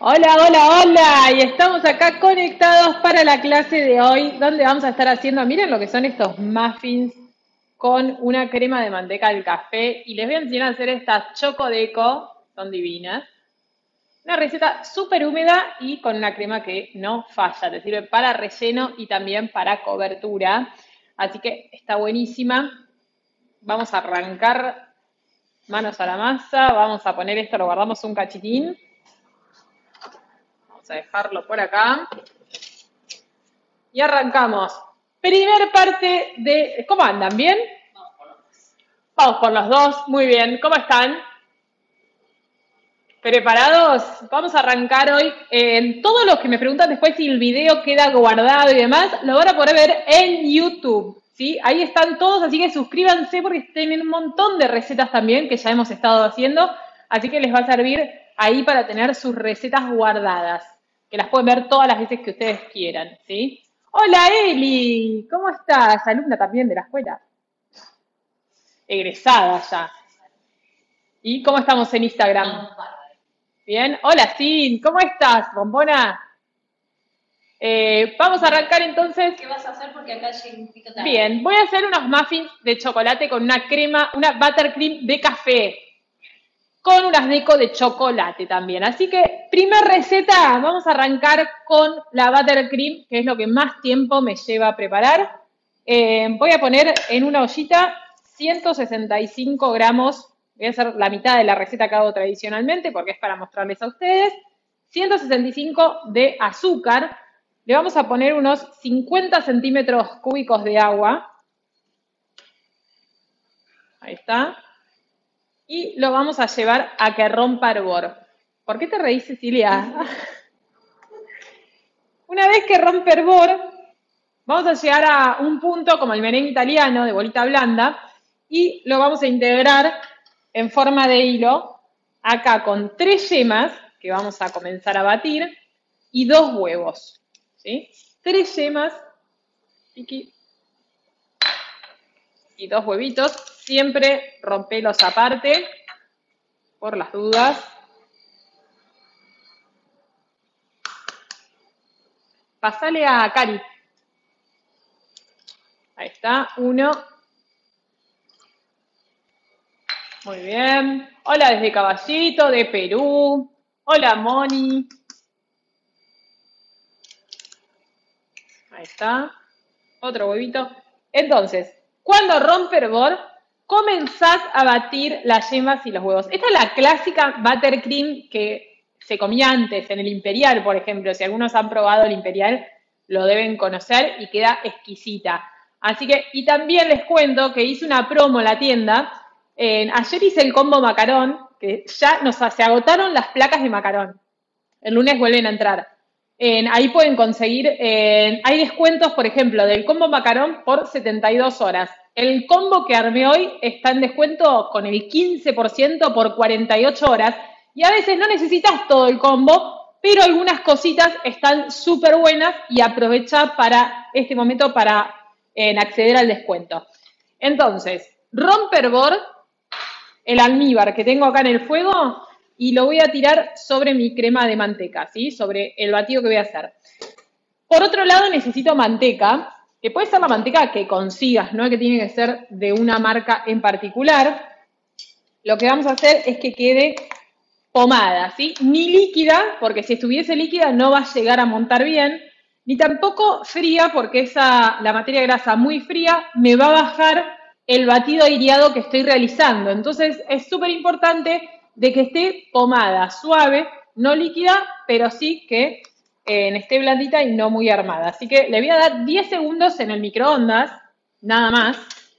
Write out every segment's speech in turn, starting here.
Hola, hola, hola. Y estamos acá conectados para la clase de hoy, donde vamos a estar haciendo, miren lo que son estos muffins con una crema de manteca del café. Y les voy a enseñar a hacer estas choco deco, son divinas. Una receta súper húmeda y con una crema que no falla, te sirve para relleno y también para cobertura. Así que está buenísima. Vamos a arrancar manos a la masa, vamos a poner esto, lo guardamos un cachitín. Vamos a dejarlo por acá. Y arrancamos. Primer parte de... ¿Cómo andan? ¿Bien? Vamos por los dos. Muy bien. ¿Cómo están? ¿Preparados? Vamos a arrancar hoy. Todos los que me preguntan después si el video queda guardado y demás, lo van a poder ver en YouTube. ¿Sí? Ahí están todos, así que suscríbanse porque tienen un montón de recetas también que ya hemos estado haciendo. Así que les va a servir ahí para tener sus recetas guardadas, que las pueden ver todas las veces que ustedes quieran. ¿Sí? Hola Eli, ¿cómo estás? Alumna también de la escuela. Egresada ya. ¿Y cómo estamos en Instagram? Bien. Hola Sin, ¿cómo estás, bombona? Vamos a arrancar entonces. ¿Qué vas a hacer? Porque acá llegué un poquito tarde. Bien, voy a hacer unos muffins de chocolate con una crema, una buttercream de café, con unas deco de chocolate también. Así que, primera receta, vamos a arrancar con la buttercream, que es lo que más tiempo me lleva a preparar. Voy a poner en una ollita 165 gramos, voy a hacer la mitad de la receta que hago tradicionalmente, porque es para mostrarles a ustedes, 165 de azúcar. Le vamos a poner unos 50 centímetros cúbicos de agua. Ahí está. Y lo vamos a llevar a que rompa hervor. ¿Por qué te reís, Cecilia? Una vez que rompe hervor, vamos a llegar a un punto como el merengue italiano de bolita blanda y lo vamos a integrar en forma de hilo acá con 3 yemas que vamos a comenzar a batir y 2 huevos. ¿Sí? 3 yemas y 2 huevitos. Siempre rompelos aparte por las dudas. Pasale a Cari. Ahí está, 1. Muy bien. Hola desde Caballito, de Perú. Hola Moni. Ahí está. Otro huevito. Entonces, cuando rompe hervor, comenzás a batir las yemas y los huevos. Esta es la clásica buttercream que se comía antes en el Imperial, por ejemplo. Si algunos han probado el Imperial, lo deben conocer y queda exquisita. Así que, y también les cuento que hice una promo en la tienda. Ayer hice el combo macarón, que ya se agotaron las placas de macarón. El lunes vuelven a entrar. Ahí pueden conseguir, hay descuentos, por ejemplo, del combo macarón por 72 horas. El combo que armé hoy está en descuento con el 15% por 48 horas. Y a veces no necesitas todo el combo, pero algunas cositas están súper buenas y aprovecha para este momento para acceder al descuento. Entonces, rompe hervor, el almíbar que tengo acá en el fuego y lo voy a tirar sobre mi crema de manteca, ¿sí? Sobre el batido que voy a hacer. Por otro lado, necesito manteca, que puede ser la manteca que consigas, no que tiene que ser de una marca en particular. Lo que vamos a hacer es que quede pomada, ¿sí? Ni líquida, porque si estuviese líquida no va a llegar a montar bien, ni tampoco fría, porque la materia grasa muy fría me va a bajar el batido aireado que estoy realizando. Entonces es súper importante de que esté pomada, suave, no líquida, pero sí que esté blandita y no muy armada. Así que le voy a dar 10 segundos en el microondas, nada más.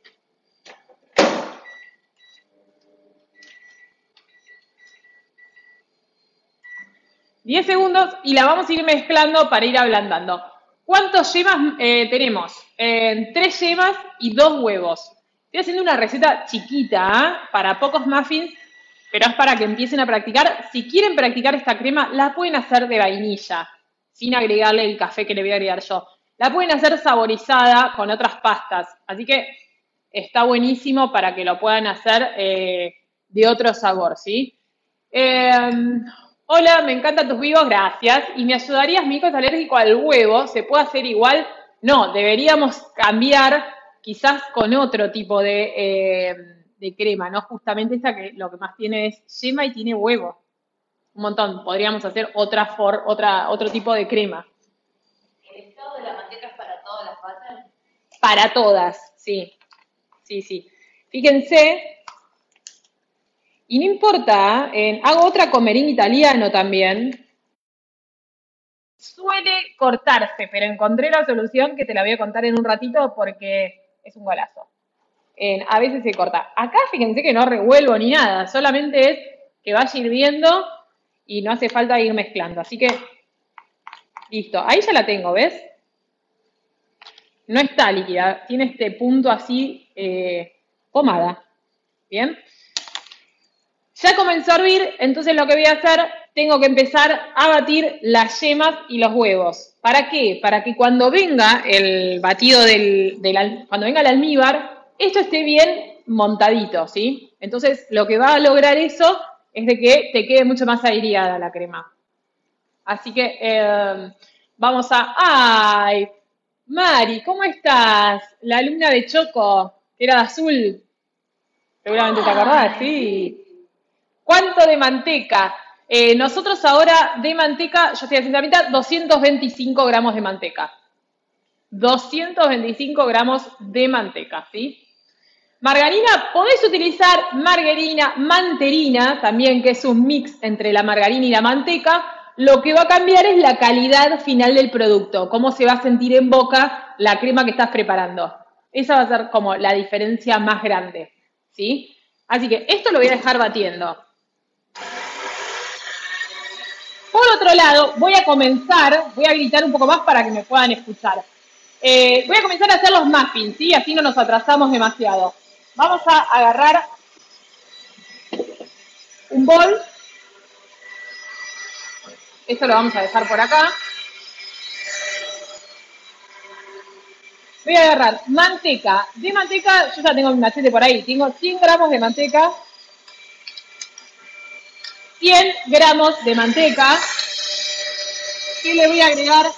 $10 y la vamos a ir mezclando para ir ablandando. ¿Cuántos yemas tenemos? 3 yemas y 2 huevos. Estoy haciendo una receta chiquita, para pocos muffins, pero es para que empiecen a practicar. Si quieren practicar esta crema, la pueden hacer de vainilla, sin agregarle el café que le voy a agregar yo. La pueden hacer saborizada con otras pastas, así que está buenísimo para que lo puedan hacer de otro sabor, ¿sí? Hola, me encantan tus vivos, gracias. ¿Y me ayudarías? Mi hijo es alérgico al huevo, ¿se puede hacer igual? No, deberíamos cambiar quizás con otro tipo de crema, ¿no? Justamente esta que lo que más tiene es yema y tiene huevo. Un montón. Podríamos hacer otro tipo de crema. ¿El estado de la manteca es para todas las patas? Para todas, sí. Sí, sí. Fíjense, y no importa, hago otra comerín italiano también. Suele cortarse, pero encontré la solución que te la voy a contar en un ratito porque es un golazo. A veces se corta. Acá fíjense que no revuelvo ni nada, solamente es que vaya hirviendo y no hace falta ir mezclando. Así que, listo. Ahí ya la tengo, ¿ves? No está líquida, tiene este punto así pomada. ¿Bien? Ya comenzó a hervir, entonces lo que voy a hacer, tengo que empezar a batir las yemas y los huevos. ¿Para qué? Para que cuando venga el batido cuando venga el almíbar, esto esté bien montadito, ¿sí? Entonces lo que va a lograr eso es de que te quede mucho más aireada la crema. Así que vamos a... ¡Ay! Mari, ¿cómo estás? La alumna de Choco, que era de azul. Seguramente te acordás, sí. ¿Cuánto de manteca? Nosotros ahora de manteca, yo estoy haciendo la mitad, 225 gramos de manteca. 225 gramos de manteca, ¿sí? Margarina, podés utilizar margarina manterina, también que es un mix entre la margarina y la manteca. Lo que va a cambiar es la calidad final del producto, cómo se va a sentir en boca la crema que estás preparando. Esa va a ser como la diferencia más grande, ¿sí? Así que esto lo voy a dejar batiendo. Por otro lado, voy a gritar un poco más para que me puedan escuchar. Voy a comenzar a hacer los muffins, ¿sí? Así no nos atrasamos demasiado. Vamos a agarrar un bol. Esto lo vamos a dejar por acá. Voy a agarrar manteca. De manteca, yo ya tengo mi machete por ahí. Tengo 100 gramos de manteca. 100 gramos de manteca. Y le voy a agregar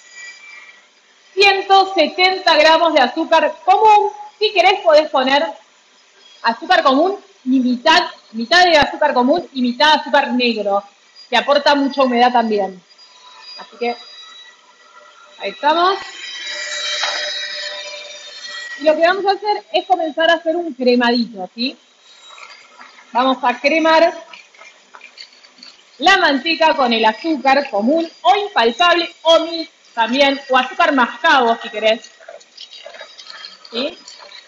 170 gramos de azúcar común. Si querés podés poner azúcar común y mitad de azúcar común y mitad de azúcar negro, que aporta mucha humedad también. Así que ahí estamos. Y lo que vamos a hacer es comenzar a hacer un cremadito, ¿sí? Vamos a cremar la manteca con el azúcar común o impalpable o mix también, o azúcar mascabo si querés. ¿Sí?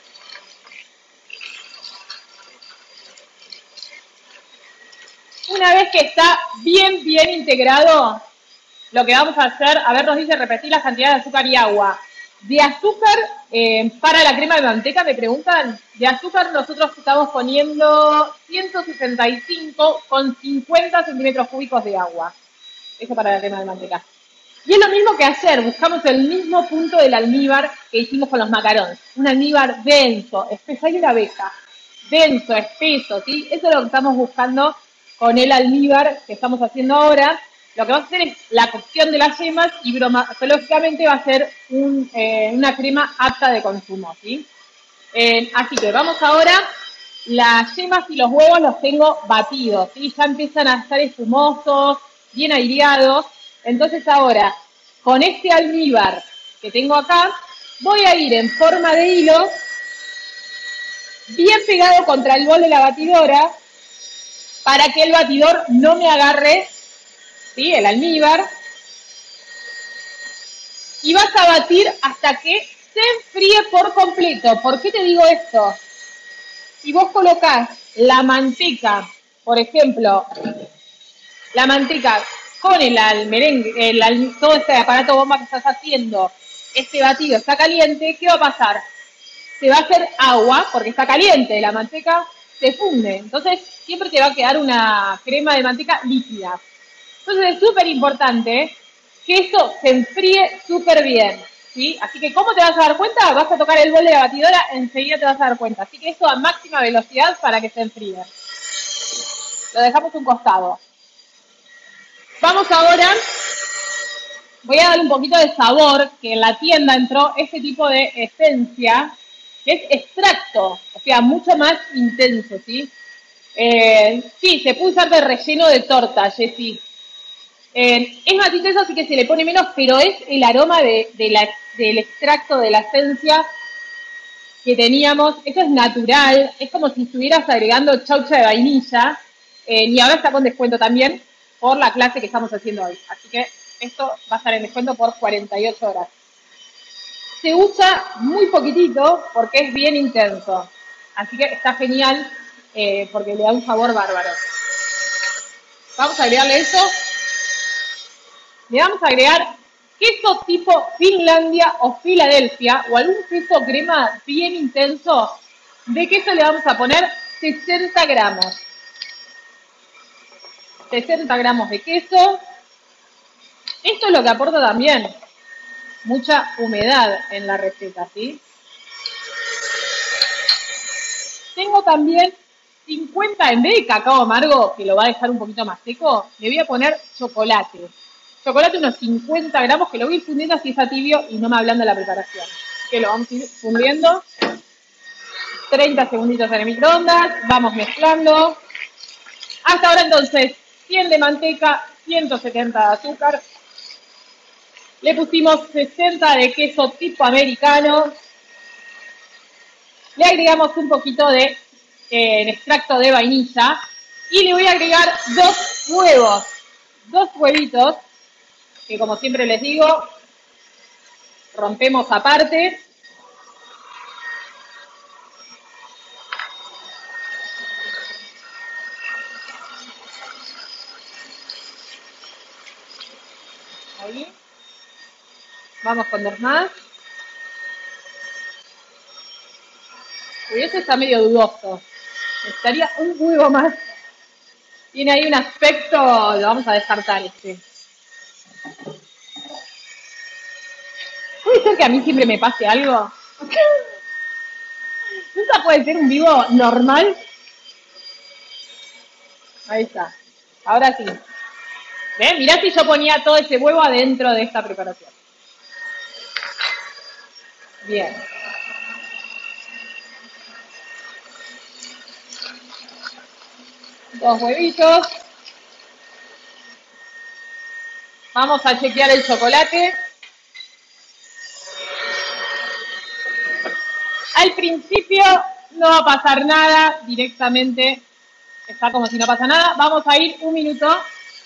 Una vez que está bien integrado, lo que vamos a hacer, a ver, nos dice repetir la cantidad de azúcar y agua. De azúcar, para la crema de manteca, me preguntan, de azúcar nosotros estamos poniendo 165 con 50 centímetros cúbicos de agua. Eso para la crema de manteca. Y es lo mismo que ayer, buscamos el mismo punto del almíbar que hicimos con los macarons. Un almíbar denso, espeso, hay una abeja. Denso, espeso, ¿sí? Eso es lo que estamos buscando con el almíbar que estamos haciendo ahora. Lo que vamos a hacer es la cocción de las yemas y bromatológicamente va a ser una crema apta de consumo, ¿sí? Así que vamos ahora, las yemas y los huevos los tengo batidos, ¿sí? Ya empiezan a estar espumosos, bien aireados. Entonces ahora, con este almíbar que tengo acá, voy a ir en forma de hilo, bien pegado contra el bol de la batidora, para que el batidor no me agarre, ¿sí?, el almíbar. Y vas a batir hasta que se enfríe por completo. ¿Por qué te digo esto? Si vos colocás la manteca, por ejemplo, la manteca con el merengue, todo este aparato bomba que estás haciendo, este batido está caliente, ¿qué va a pasar? Se va a hacer agua porque está caliente, la manteca se funde. Entonces siempre te va a quedar una crema de manteca líquida. Entonces es súper importante que esto se enfríe súper bien, ¿sí? Así que ¿cómo te vas a dar cuenta? Vas a tocar el bol de la batidora, enseguida te vas a dar cuenta. Así que esto a máxima velocidad para que se enfríe. Lo dejamos un costado. vamos ahora, voy a darle un poquito de sabor, que en la tienda entró este tipo de esencia, que es extracto, o sea, mucho más intenso, ¿sí? Sí, se puede usar de relleno de torta, Jessy. Es más intenso, así que se le pone menos, pero es el aroma del extracto, de la esencia que teníamos. Esto es natural, es como si estuvieras agregando chaucha de vainilla, y ahora está con descuento también por la clase que estamos haciendo hoy. Así que esto va a estar en descuento por 48 horas. Se usa muy poquitito porque es bien intenso. Así que está genial porque le da un sabor bárbaro. Vamos a agregarle eso. Le vamos a agregar queso tipo Finlandia o Filadelfia o algún queso crema bien intenso. De queso le vamos a poner 60 gramos. 60 gramos de queso. Esto es lo que aporta también mucha humedad en la receta, ¿sí? Tengo también 50, en vez de cacao amargo, que lo va a dejar un poquito más seco, le voy a poner chocolate. Chocolate unos 50 gramos, que lo voy a ir fundiendo así está tibio y no me ablanda la preparación. Que lo vamos a ir fundiendo. 30 segunditos en el microondas, vamos mezclando. Hasta ahora entonces, 100 de manteca, 170 de azúcar. Le pusimos 60 de queso tipo americano. Le agregamos un poquito de extracto de vainilla. Y le voy a agregar 2 huevos. 2 huevitos, que como siempre les digo, rompemos aparte. Ahí. Vamos con 2 más. Uy, ese está medio dudoso. Necesitaría un huevo más. Tiene ahí un aspecto, lo vamos a descartar este. ¿Puede ser que a mí siempre me pase algo? ¿Nunca puede ser un vivo normal? Ahí está. Ahora sí. ¿Ven? Mirá si yo ponía todo ese huevo adentro de esta preparación. Bien. Dos huevitos. Vamos a chequear el chocolate. Al principio no va a pasar nada, directamente está como si no pasa nada. Vamos a ir un minuto.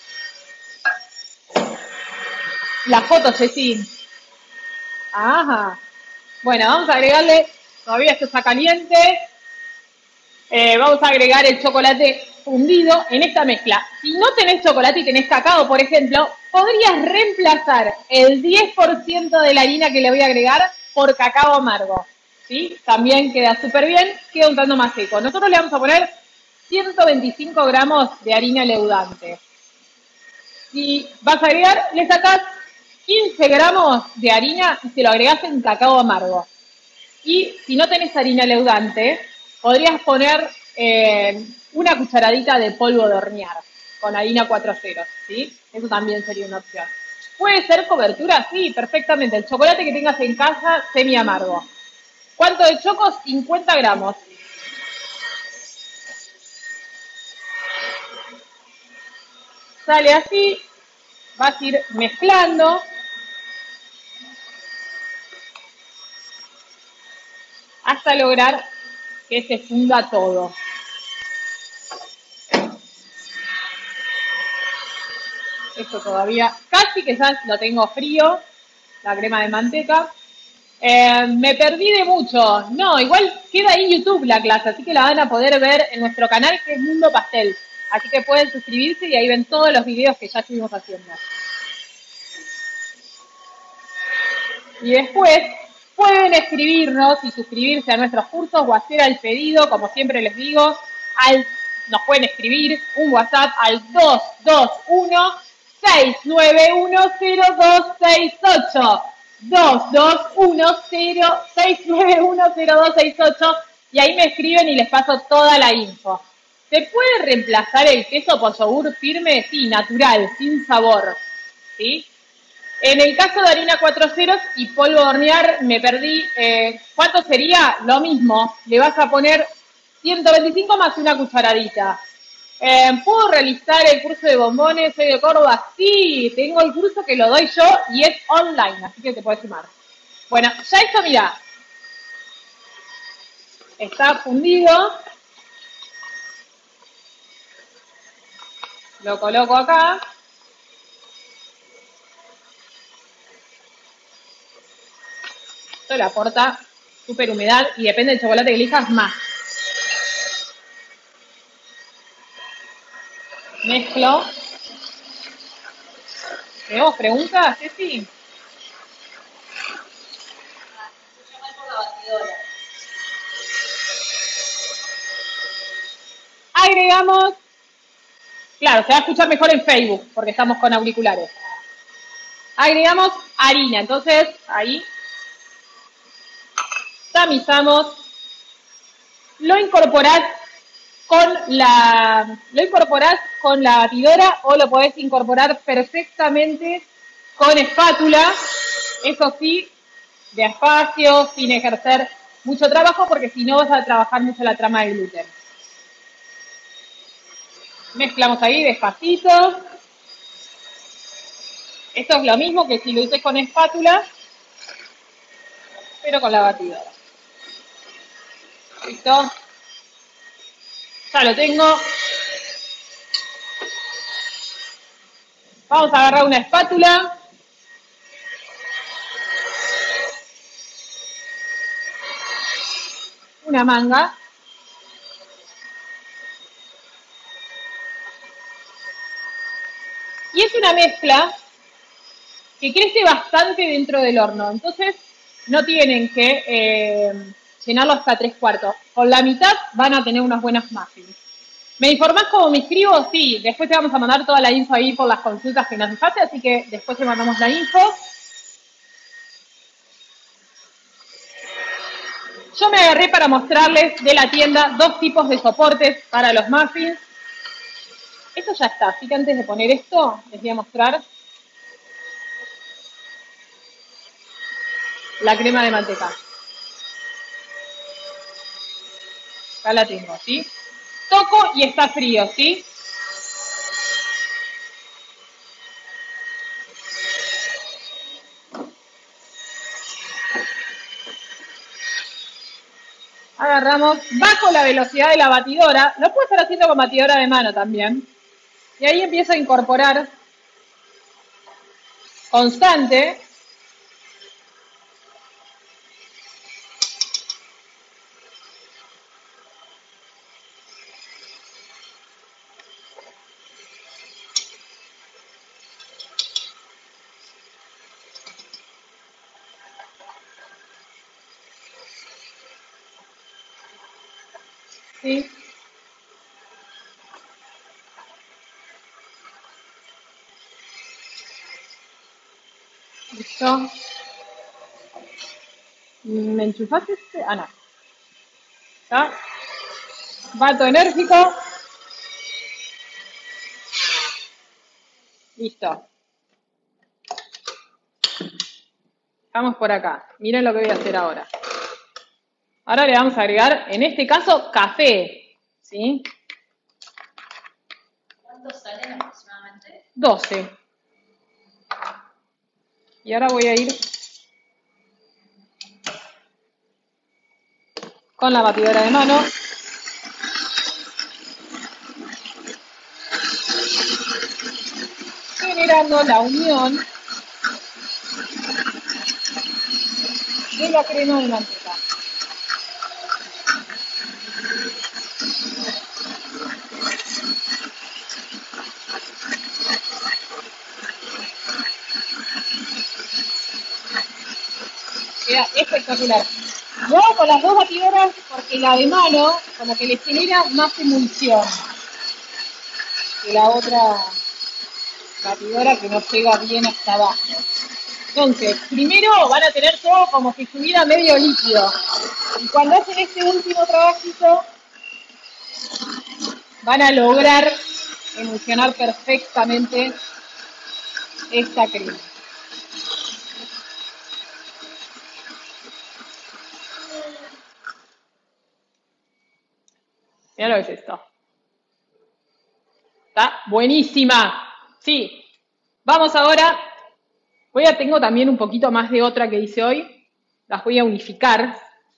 La foto, Ceci. Ajá. Bueno, vamos a agregarle, todavía esto está caliente. Vamos a agregar el chocolate fundido en esta mezcla. Si no tenés chocolate y tenés cacao, por ejemplo, podrías reemplazar el 10% de la harina que le voy a agregar por cacao amargo. ¿Sí? También queda súper bien, queda un tanto más seco. Nosotros le vamos a poner 125 gramos de harina leudante. Si vas a agregar, le sacás 15 gramos de harina y se lo agregás en cacao amargo. Y si no tenés harina leudante, podrías poner una cucharadita de polvo de hornear con harina 4 ceros, ¿sí? Eso también sería una opción. ¿Puede ser cobertura? Sí, perfectamente. El chocolate que tengas en casa, semi amargo. ¿Cuánto de chocos? 50 gramos. Sale así, vas a ir mezclando. Hasta lograr que se funda todo. Esto todavía casi que ya lo tengo frío, la crema de manteca. Me perdí de mucho. No, igual queda ahí en YouTube la clase, así que la van a poder ver en nuestro canal que es Mundo Pastel. Así que pueden suscribirse y ahí ven todos los videos que ya estuvimos haciendo. Y después pueden escribirnos y suscribirse a nuestros cursos o hacer el pedido, como siempre les digo, nos pueden escribir un WhatsApp al 221-691-0268. 221-691-0268 y ahí me escriben y les paso toda la info. ¿Se puede reemplazar el queso por yogur firme? Sí, natural, sin sabor, ¿sí? En el caso de harina 4 ceros y polvo de hornear, me perdí. ¿Cuánto sería? Lo mismo. Le vas a poner 125 más una cucharadita. ¿Puedo realizar el curso de bombones? Soy de Córdoba. Sí, tengo el curso que lo doy yo y es online, así que te puedes sumar. Bueno, ya esto, mira, está fundido. Lo coloco acá. Esto le aporta súper humedad y depende del chocolate que elijas más. Mezclo. ¿Tenemos preguntas, Ceci? Yo mal por la batidora. Agregamos. Claro, se va a escuchar mejor en Facebook porque estamos con auriculares. Agregamos harina, entonces ahí tamizamos, lo incorporás con la batidora o lo podés incorporar perfectamente con espátula, eso sí, despacio, sin ejercer mucho trabajo porque si no vas a trabajar mucho la trama de gluten. Mezclamos ahí despacito. Esto es lo mismo que si lo hice con espátula, pero con la batidora. ¿Listo? Ya lo tengo. Vamos a agarrar una espátula. Una manga. Y es una mezcla que crece bastante dentro del horno. Entonces, no tienen que llenarlo hasta 3/4. Con la mitad van a tener unas buenas muffins. ¿Me informás cómo me inscribo? Sí, después te vamos a mandar toda la info ahí por las consultas que nos dejaste, así que después te mandamos la info. Yo me agarré para mostrarles de la tienda 2 tipos de soportes para los muffins. Esto ya está, así que antes de poner esto, les voy a mostrar la crema de manteca. Acá la tengo, ¿sí? Toco y está frío, ¿sí? Agarramos bajo la velocidad de la batidora. Lo puedo estar haciendo con batidora de mano también. Y ahí empiezo a incorporar constante. ¿Sí? Listo. ¿Me enchufaste este? Ah, no. ¿Está? Bato enérgico. Listo. Vamos por acá. Miren lo que voy a hacer ahora. Ahora le vamos a agregar, en este caso, café. ¿Sí? ¿Cuántos salen aproximadamente? 12. Y ahora voy a ir con la batidora de mano. Generando la unión de la crema de manteca. Queda espectacular. Lo hago con las 2 batidoras porque la de mano como que le genera más emulsión que la otra batidora que no llega bien hasta abajo. Entonces, primero van a tener todo como si estuviera medio líquido. Y cuando hacen este último trabajito, van a lograr emulsionar perfectamente esta crema. Mira lo que es esto. Está buenísima. Sí. Vamos ahora. Tengo también un poquito más de otra que hice hoy. Las voy a unificar.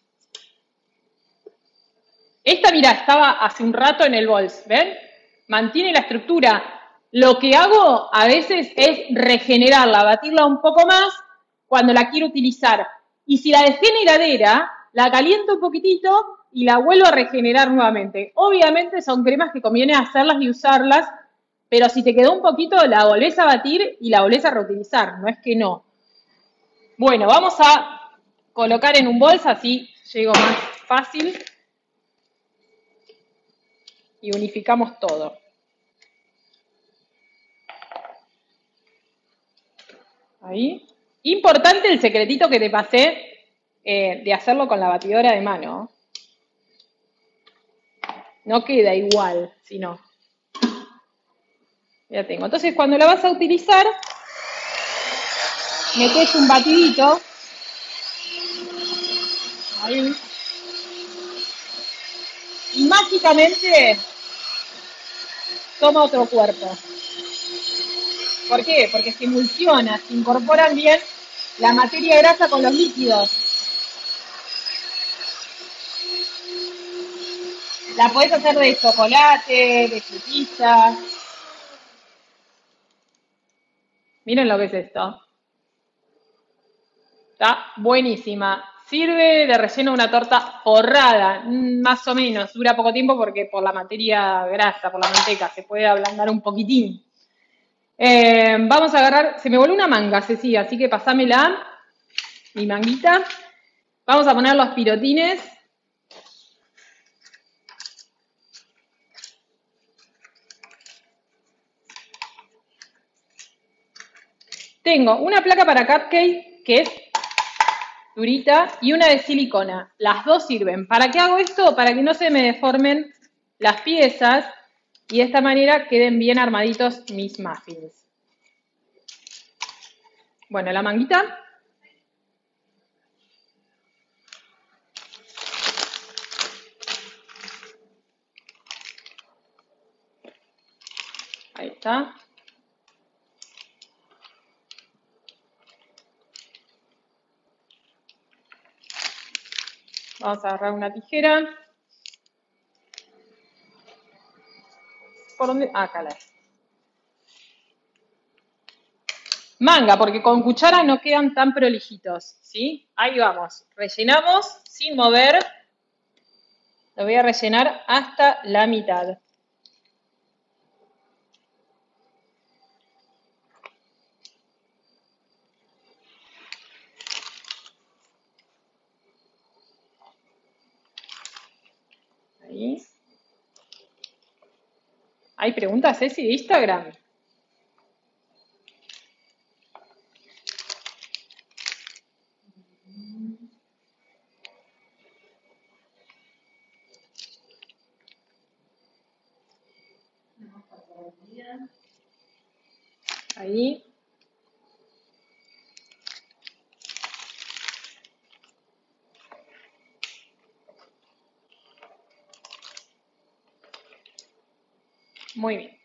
Esta, mira, estaba hace un rato en el bols, ¿ven? Mantiene la estructura. Lo que hago a veces es regenerarla, batirla un poco más cuando la quiero utilizar. Y si la dejé en heladera, la caliento un poquitito y la vuelvo a regenerar nuevamente. Obviamente son cremas que conviene hacerlas y usarlas, pero si te quedó un poquito, la volvés a batir y la volvés a reutilizar, no es que no. Bueno, vamos a colocar en un bols, así llego más fácil. Y unificamos todo. Ahí. Importante el secretito que te pasé de hacerlo con la batidora de mano. No queda igual, si no. Ya tengo. Entonces, cuando la vas a utilizar, metes un batidito. Ahí. Y mágicamente toma otro cuerpo. ¿Por qué? Porque se emulsiona, se incorporan bien la materia grasa con los líquidos. La podés hacer de chocolate, de frutilla. Miren lo que es esto. Está buenísima. Sirve de relleno una torta forrada, más o menos. Dura poco tiempo porque por la materia grasa, por la manteca, se puede ablandar un poquitín. Vamos a agarrar, se me voló una manga, Ceci, así que pasámela, mi manguita. Vamos a poner los pirotines. Tengo una placa para cupcake que es durita y una de silicona. Las dos sirven. ¿Para qué hago esto? Para que no se me deformen las piezas y de esta manera queden bien armaditos mis muffins. Bueno, la manguita. Ahí está. Vamos a agarrar una tijera. ¿Por dónde? Acá la es. Manga, porque con cuchara no quedan tan prolijitos, ¿sí? Ahí vamos. Rellenamos sin mover. Lo voy a rellenar hasta la mitad. Ahí. ¿Hay preguntas, Ceci, de Instagram? Ahí. Muy bien.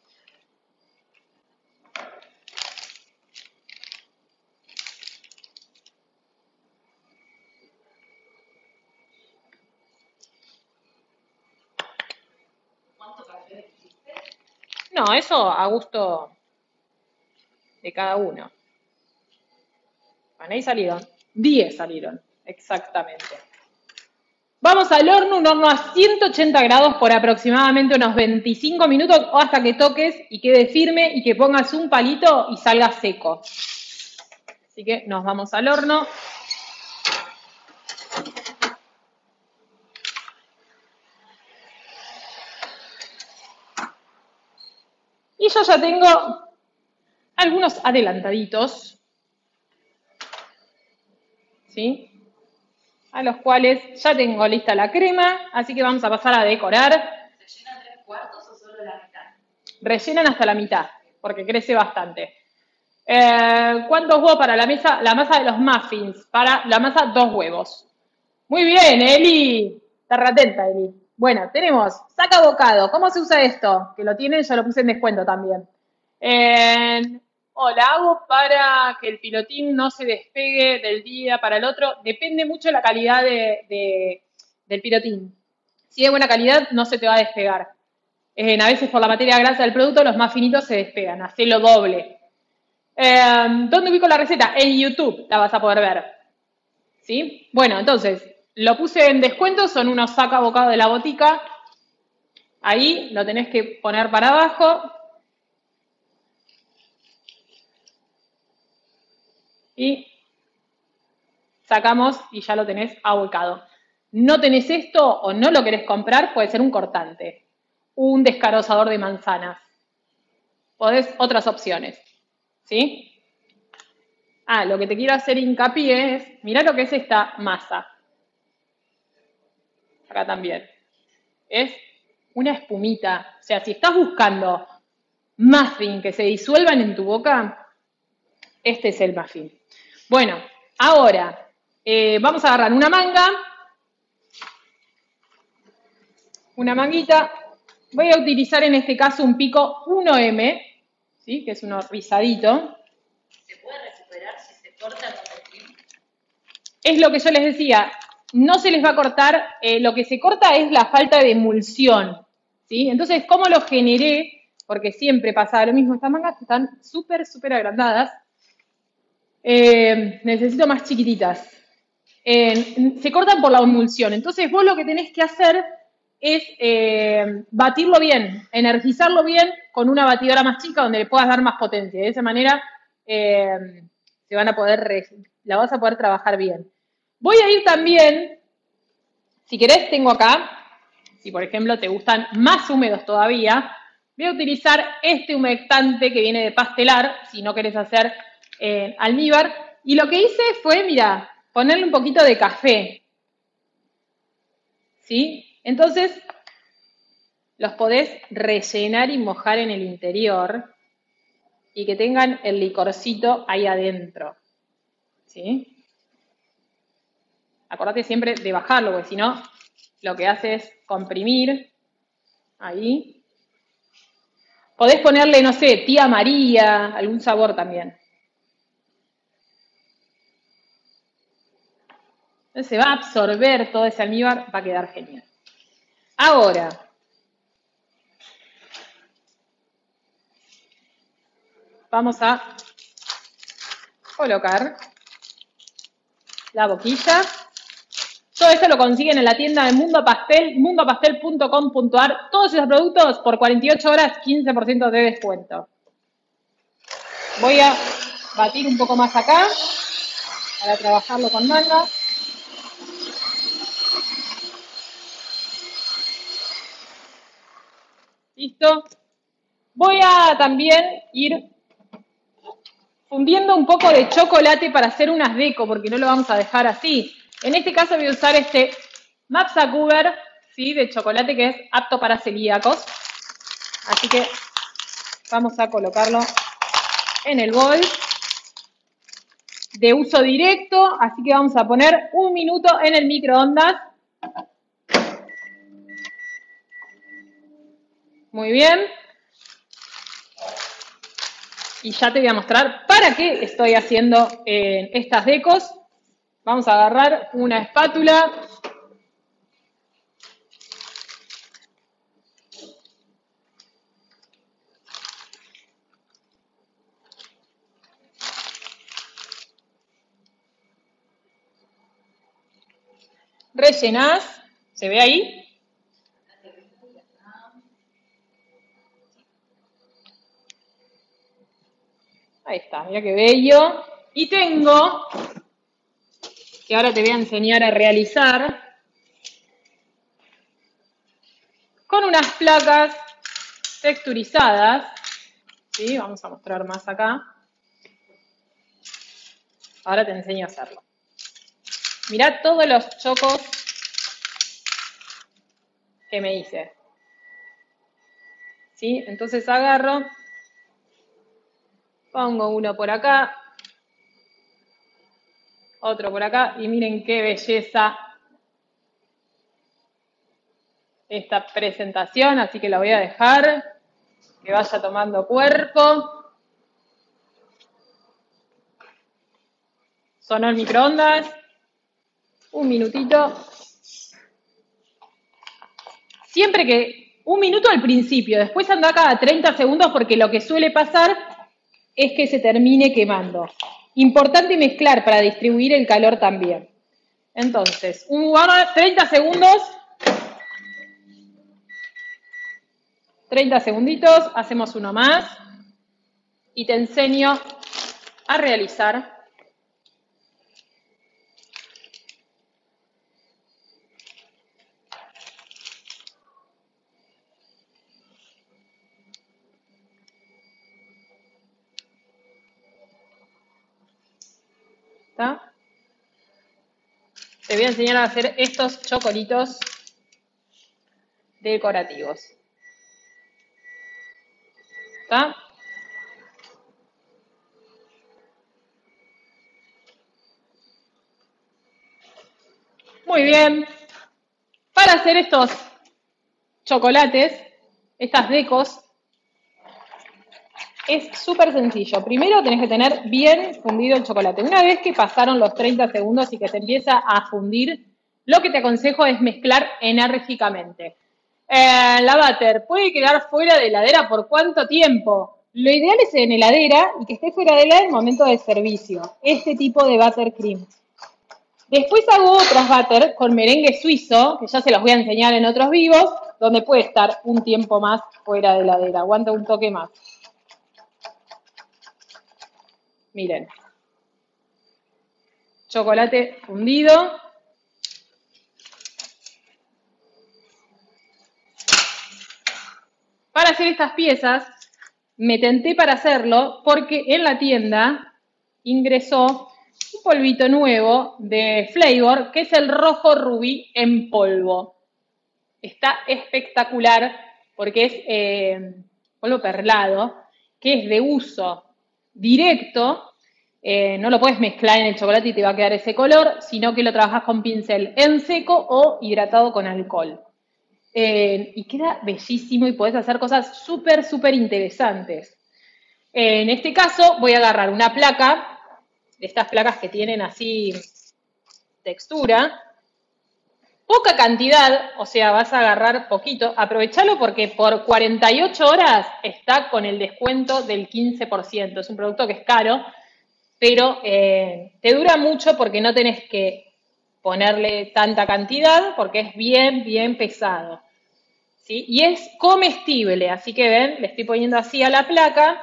¿Cuánto café hiciste? No, eso a gusto de cada uno. Bueno, ahí salieron. 10 salieron, exactamente. Vamos al horno, un horno a 180 grados por aproximadamente unos 25 minutos o hasta que toques y quede firme y que pongas un palito y salga seco. Así que nos vamos al horno. Y yo ya tengo algunos adelantaditos, ¿sí? A los cuales ya tengo lista la crema, así que vamos a pasar a decorar. ¿Se llena 3/4 rellenan hasta la mitad, porque crece bastante. ¿Cuántos huevos para la masa de los muffins? Para la masa, 2 huevos. Muy bien, Eli. Está re atenta, Eli. Bueno, tenemos saca bocado. ¿Cómo se usa esto? Que lo tienen, yo lo puse en descuento también. Hola, hago para que el pilotín no se despegue del día para el otro. Depende mucho de la calidad del pilotín. Si es buena calidad, no se te va a despegar. A veces por la materia grasa del producto, los más finitos se despegan. Hacelo doble. ¿Dónde ubico la receta? En YouTube la vas a poder ver. ¿Sí? Bueno, entonces, lo puse en descuento, son unos saca bocado de la botica. Ahí lo tenés que poner para abajo. Y sacamos y ya lo tenés ahuecado. No tenés esto o no lo querés comprar, puede ser un cortante, un descarozador de manzanas. Podés otras opciones. ¿Sí? Lo que te quiero hacer hincapié es, mirá lo que es esta masa. Acá también. Es una espumita. O sea, si estás buscando muffin que se disuelvan en tu boca, este es el muffin. Bueno, ahora vamos a agarrar una manga, una manguita. Voy a utilizar en este caso un pico 1M, ¿sí? Que es uno rizadito. ¿Se puede recuperar si se corta con el tiempo? Es lo que yo les decía, no se les va a cortar, lo que se corta es la falta de emulsión, ¿sí? Entonces, ¿cómo lo generé? Porque siempre pasaba lo mismo, estas mangas están súper, súper agrandadas. Necesito más chiquititas. Se cortan por la emulsión, entonces vos lo que tenés que hacer es batirlo bien, energizarlo bien con una batidora más chica donde le puedas dar más potencia. De esa manera la vas a poder trabajar bien. Voy a ir también, si querés, tengo acá, si por ejemplo te gustan más húmedos todavía, voy a utilizar este humectante que viene de Pastelar, si no querés hacer almíbar. Y lo que hice fue, mira, ponerle un poquito de café. ¿Sí? Entonces, los podés rellenar y mojar en el interior y que tengan el licorcito ahí adentro. ¿Sí? Acordate siempre de bajarlo, porque si no, lo que hace es comprimir. Ahí. Podés ponerle, no sé, tía María, algún sabor también. Entonces se va a absorber todo ese almíbar, va a quedar genial. Ahora, vamos a colocar la boquilla. Todo esto lo consiguen en la tienda de Mundo Pastel, mundopastel.com.ar. Todos esos productos por 48 horas, 15% de descuento. Voy a batir un poco más acá para trabajarlo con manga. ¿Listo? Voy a también ir fundiendo un poco de chocolate para hacer unas deco, porque no lo vamos a dejar así. En este caso voy a usar este Mapsacuber, ¿sí? De chocolate que es apto para celíacos. Así que vamos a colocarlo en el bol de uso directo. Así que vamos a poner 1 minuto en el microondas. Muy bien. Y ya te voy a mostrar para qué estoy haciendo estas decos. Vamos a agarrar una espátula. Rellenás. ¿Se ve ahí? Ahí está, mira qué bello. Y tengo, que ahora te voy a enseñar a realizar, con unas placas texturizadas, ¿sí? Vamos a mostrar más acá. Ahora te enseño a hacerlo. Mirá todos los chocos que me hice. ¿sí? Entonces agarro, pongo uno por acá, otro por acá, y miren qué belleza esta presentación, así que la voy a dejar que vaya tomando cuerpo. Sonó el microondas. Un minutito. Siempre que, un minuto al principio, después anda cada 30 segundos porque lo que suele pasar es que se termine quemando. Importante mezclar para distribuir el calor también. Entonces, 30 segundos. 30 segunditos, hacemos uno más y te enseño a realizar ¿está? Te voy a enseñar a hacer estos chocolitos decorativos. ¿Está? Muy bien. Para hacer estos chocolates, estas decos, es súper sencillo. Primero tenés que tener bien fundido el chocolate. Una vez que pasaron los 30 segundos y que se empieza a fundir, lo que te aconsejo es mezclar enérgicamente. La butter puede quedar fuera de heladera por ¿cuánto tiempo? Lo ideal es en heladera y que esté fuera de heladera en el momento de servicio. Este tipo de buttercream. Después hago otras butter con merengue suizo, que ya se los voy a enseñar en otros vivos, donde puede estar un tiempo más fuera de heladera. Aguanta un toque más. Miren. Chocolate fundido. Para hacer estas piezas, me tenté para hacerlo porque en la tienda ingresó un polvito nuevo de Flavor, que es el rojo rubí en polvo. Está espectacular porque es polvo perlado, que es de uso directo. No lo puedes mezclar en el chocolate y te va a quedar ese color, sino que lo trabajas con pincel en seco o hidratado con alcohol. Y queda bellísimo y podés hacer cosas súper, súper interesantes. En este caso voy a agarrar una placa, de estas placas que tienen así textura, poca cantidad, o sea, vas a agarrar poquito, aprovechalo porque por 48 horas está con el descuento del 15%, es un producto que es caro, pero te dura mucho porque no tenés que ponerle tanta cantidad porque es bien, bien pesado. ¿Sí? Y es comestible, así que ven, le estoy poniendo así a la placa.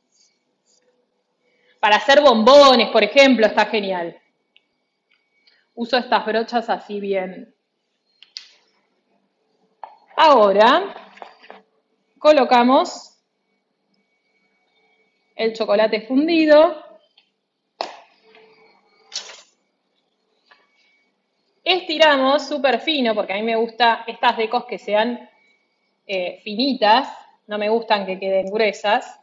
Para hacer bombones, por ejemplo, está genial. Uso estas brochas así bien. Ahora colocamos el chocolate fundido. Estiramos súper fino, porque a mí me gustan estas decos que sean finitas, no me gustan que queden gruesas.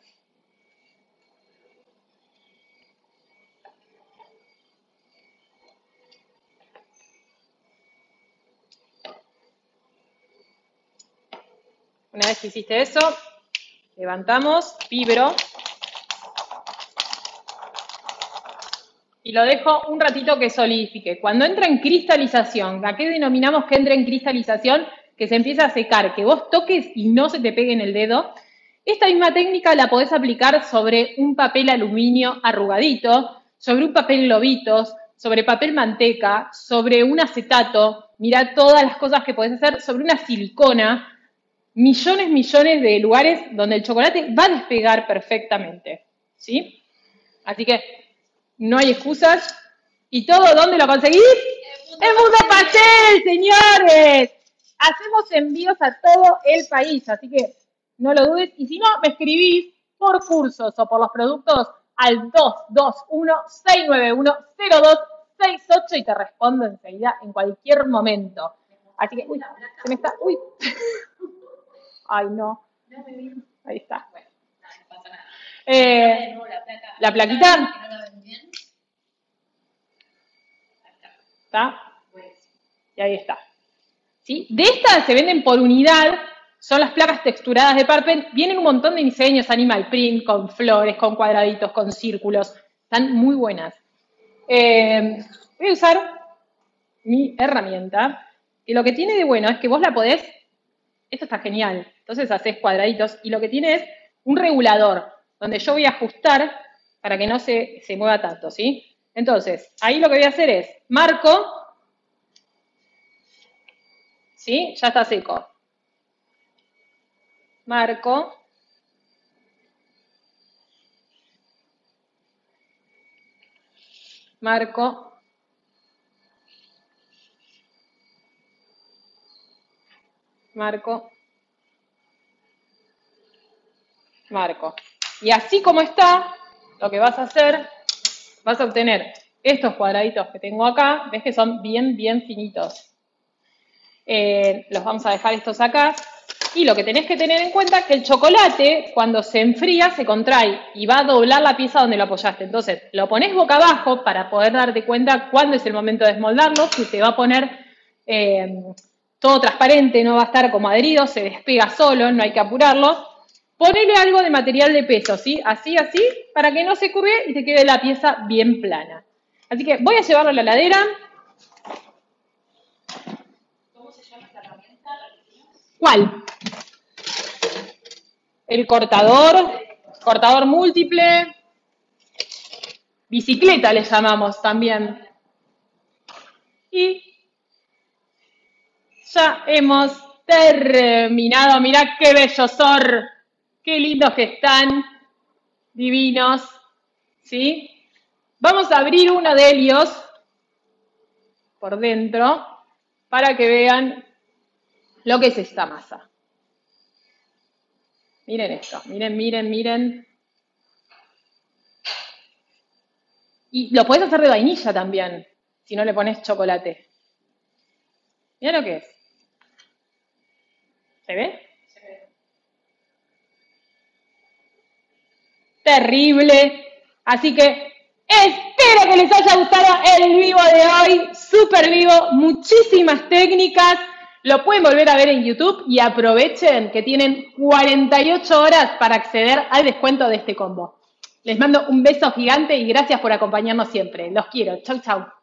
Una vez que hiciste eso, levantamos, fibro, y lo dejo un ratito que solidifique. Cuando entra en cristalización, ¿a qué denominamos que entra en cristalización? Que se empieza a secar, que vos toques y no se te pegue en el dedo. Esta misma técnica la podés aplicar sobre un papel aluminio arrugadito, sobre un papel globitos, sobre papel manteca, sobre un acetato. Mirá todas las cosas que podés hacer, sobre una silicona. Millones, millones de lugares donde el chocolate va a despegar perfectamente, ¿sí? Así que no hay excusas. ¿Y todo dónde lo conseguís? ¡En Mundo Pastel, señores! Hacemos envíos a todo el país, así que no lo dudes. Y si no, me escribís por cursos o por los productos al 221-691-0268 y te respondo enseguida, en cualquier momento. Así que, uy, se me está, uy. Ay, no. No me vi. Ahí está. Bueno, no pasa nada. Eh, De nuevo la placa. la plaquita. Que no la ven bien. Ahí está. ¿Está? Pues. Y ahí está. ¿Sí? De estas se venden por unidad, son las placas texturadas de Parpen. Vienen un montón de diseños, animal print, con flores, con cuadraditos, con círculos. Están muy buenas. Voy a usar mi herramienta, que lo que tiene de bueno es que vos la podés, esto está genial, entonces haces cuadraditos, y lo que tiene es un regulador, donde yo voy a ajustar para que no se mueva tanto, ¿sí? Entonces, ahí lo que voy a hacer es, marco, ¿sí? Ya está seco. Marco. Marco. Marco. Marco. Y así como está, lo que vas a hacer, vas a obtener estos cuadraditos que tengo acá, ves que son bien, bien finitos. Los vamos a dejar estos acá. Y lo que tenés que tener en cuenta es que el chocolate, cuando se enfría, se contrae y va a doblar la pieza donde lo apoyaste. Entonces, lo pones boca abajo para poder darte cuenta cuándo es el momento de desmoldarlo, que se va a poner todo transparente, no va a estar como adherido, se despega solo, no hay que apurarlo. Ponele algo de material de peso, ¿sí? Así, así, para que no se curve y te quede la pieza bien plana. Así que voy a llevarlo a la heladera. ¿Cómo se llama esta herramienta? ¿Cuál? El cortador múltiple, bicicleta le llamamos también. Y ya hemos terminado. Mirá qué bellosor, qué lindos que están, divinos, ¿sí? Vamos a abrir uno de ellos por dentro para que vean lo que es esta masa. Miren esto, miren, miren, miren. Y lo podés hacer de vainilla también, si no le pones chocolate. Mirá lo que es. ¿Se ve? Se ve. Terrible. Así que espero que les haya gustado el vivo de hoy. Súper vivo, muchísimas técnicas. Lo pueden volver a ver en YouTube y aprovechen que tienen 48 horas para acceder al descuento de este combo. Les mando un beso gigante y gracias por acompañarnos siempre. Los quiero. Chau, chau.